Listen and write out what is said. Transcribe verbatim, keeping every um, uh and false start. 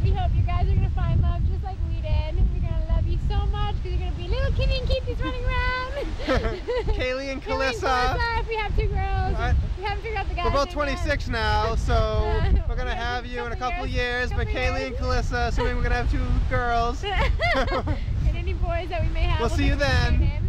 we hope you guys are gonna find love just like we did. We're gonna love you so much because you're gonna be little Kimmy and Keithy's running around. Kaylee and Kaylee and Calissa. Calissa, if we have two girls. Right. We haven't figured out the guys. We're both twenty-six now, so Uh, we're gonna yeah, have you in a couple years, years. couple But Kaylee years. and Calissa, assuming we're gonna have two girls. And any boys that we may have. We'll see you definitely then. name.